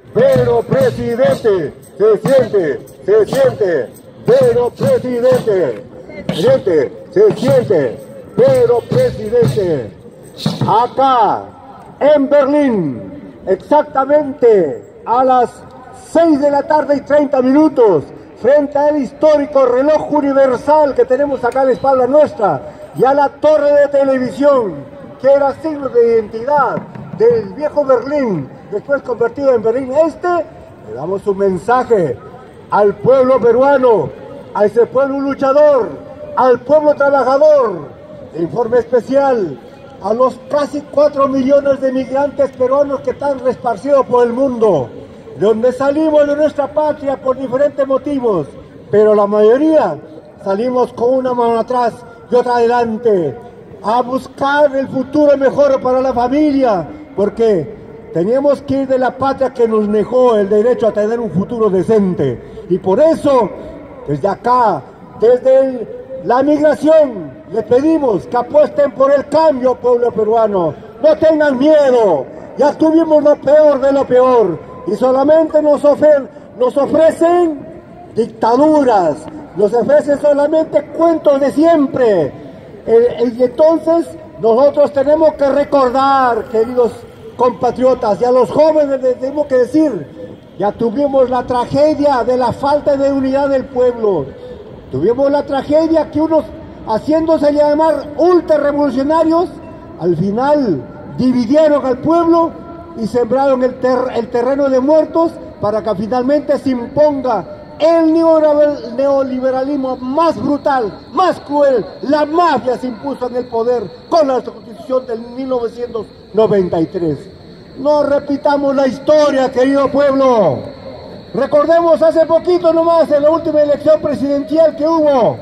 pero presidente, se siente, pero presidente, se siente, pero presidente. Acá, en Berlín, exactamente a las 6 de la tarde y 30 minutos, frente al histórico reloj universal que tenemos acá a la espalda nuestra, y a la torre de televisión, que era signo de identidad del viejo Berlín, después convertido en Berlín Este, le damos un mensaje al pueblo peruano, a ese pueblo luchador, al pueblo trabajador, de informe especial a los casi 4 millones de migrantes peruanos que están esparcidos por el mundo, de donde salimos de nuestra patria por diferentes motivos, pero la mayoría salimos con una mano atrás y otra adelante, a buscar el futuro mejor para la familia, porque teníamos que ir de la patria que nos negó el derecho a tener un futuro decente. Y por eso, desde acá, desde la migración, les pedimos que apuesten por el cambio, pueblo peruano. No tengan miedo, ya tuvimos lo peor de lo peor, y solamente nos ofrecen dictaduras, nos ofrecen solamente cuentos de siempre. Y entonces nosotros tenemos que recordar, queridos compatriotas, y a los jóvenes les tenemos que decir, ya tuvimos la tragedia de la falta de unidad del pueblo, tuvimos la tragedia que unos, haciéndose llamar ultrarrevolucionarios, al final dividieron al pueblo y sembraron el terreno de muertos para que finalmente se imponga el neoliberalismo más brutal, más cruel. La mafia se impuso en el poder con la Constitución de 1993. No repitamos la historia, querido pueblo. Recordemos hace poquito nomás, en la última elección presidencial que hubo.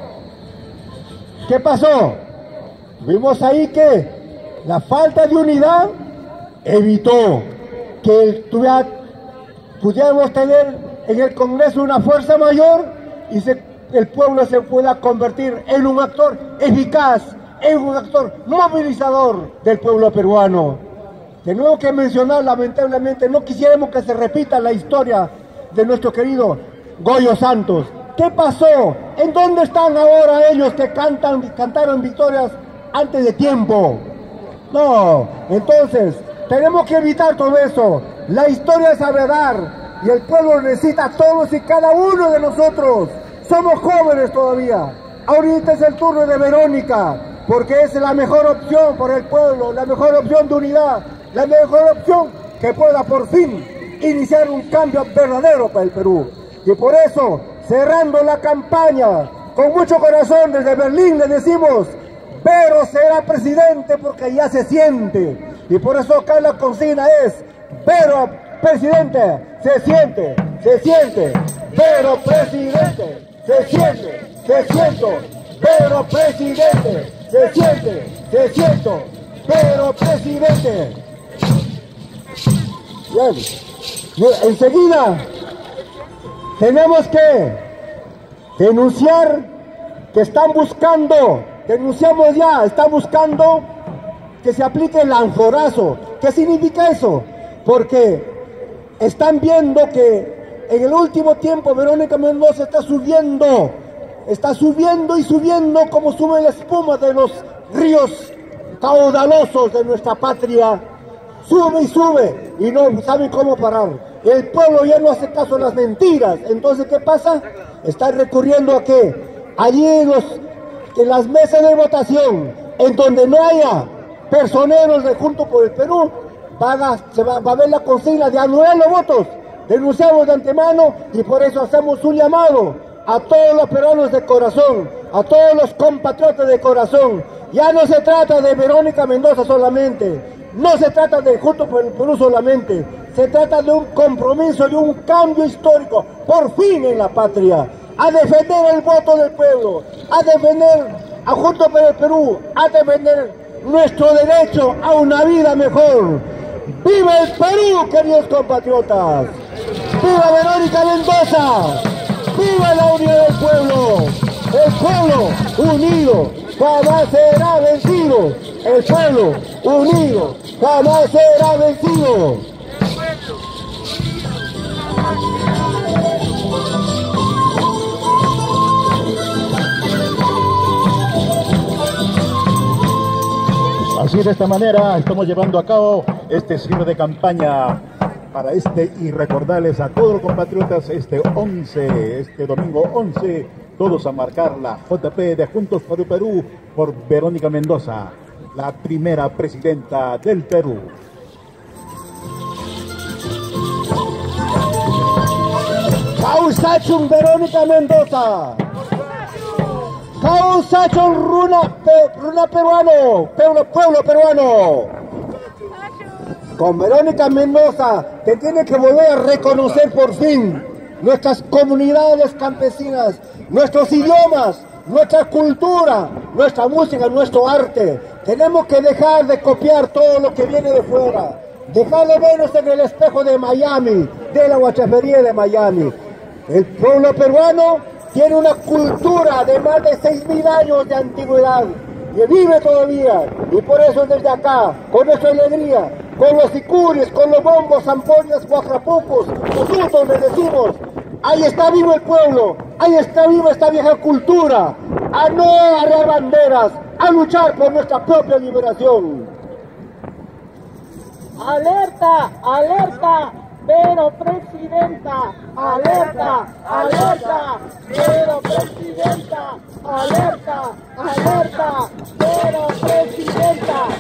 ¿Qué pasó? Vimos ahí que la falta de unidad evitó que pudiéramos tener en el Congreso una fuerza mayor y el pueblo se pueda convertir en un actor eficaz, en un actor movilizador del pueblo peruano. Tenemos que mencionar, lamentablemente, no quisiéramos que se repita la historia de nuestro querido Goyo Santos. ¿Qué pasó? ¿En dónde están ahora ellos que cantaron victorias antes de tiempo? No, entonces tenemos que evitar todo eso. La historia sabe dar. Y el pueblo necesita a todos y cada uno de nosotros. Somos jóvenes todavía. Ahorita es el turno de Verónica, porque es la mejor opción para el pueblo, la mejor opción de unidad, la mejor opción que pueda por fin iniciar un cambio verdadero para el Perú. Y por eso, cerrando la campaña, con mucho corazón desde Berlín le decimos, Vero será presidente porque ya se siente. Y por eso acá la consigna es, Vero presidente, se siente, pero presidente, se siente, pero presidente, se siente, pero presidente. Bien, enseguida tenemos que denunciar que están buscando, denunciamos ya, están buscando que se aplique el anjorazo. ¿Qué significa eso? Porque están viendo que en el último tiempo Verónica Mendoza está subiendo y subiendo como sube la espuma de los ríos caudalosos de nuestra patria. Sube y sube y no saben cómo parar. El pueblo ya no hace caso a las mentiras. Entonces, ¿qué pasa? Están recurriendo a que allí en las mesas de votación, en donde no haya personeros de Juntos por el Perú, se va a ver la consigna de anular los votos. Denunciamos de antemano y por eso hacemos un llamado a todos los peruanos de corazón, a todos los compatriotas de corazón. Ya no se trata de Verónica Mendoza solamente, no se trata de Juntos por el Perú solamente, se trata de un compromiso, de un cambio histórico, por fin en la patria, a defender el voto del pueblo, a defender a Juntos por el Perú, a defender nuestro derecho a una vida mejor. ¡Viva el Perú, queridos compatriotas! ¡Viva Verónica Mendoza! ¡Viva la unidad del pueblo! El pueblo unido jamás será vencido. El pueblo unido jamás será vencido. Así de esta manera estamos llevando a cabo este cierre de campaña para y recordarles a todos los compatriotas este domingo 11, todos a marcar la JP de Juntos por el Perú por Verónica Mendoza, la primera presidenta del Perú. Causachun Verónica Mendoza. Causachun Runa peruano, pueblo peruano. Con Verónica Mendoza te tiene que volver a reconocer por fin nuestras comunidades campesinas, nuestros idiomas, nuestra cultura, nuestra música, nuestro arte. Tenemos que dejar de copiar todo lo que viene de fuera, dejar de vernos en el espejo de Miami, de la guachafería de Miami. El pueblo peruano tiene una cultura de más de 6.000 años de antigüedad, que vive todavía, y por eso desde acá, con nuestra alegría, con los sicuris, con los bombos, zampoñas, guajapucos, nosotros les decimos, ahí está vivo el pueblo, ahí está viva esta vieja cultura, a no arrear banderas, a luchar por nuestra propia liberación. ¡Alerta! ¡Alerta! ¡Pero presidenta! ¡Alerta! ¡Alerta! ¡Pero presidenta! ¡Alerta! ¡Alerta! ¡Pero presidenta!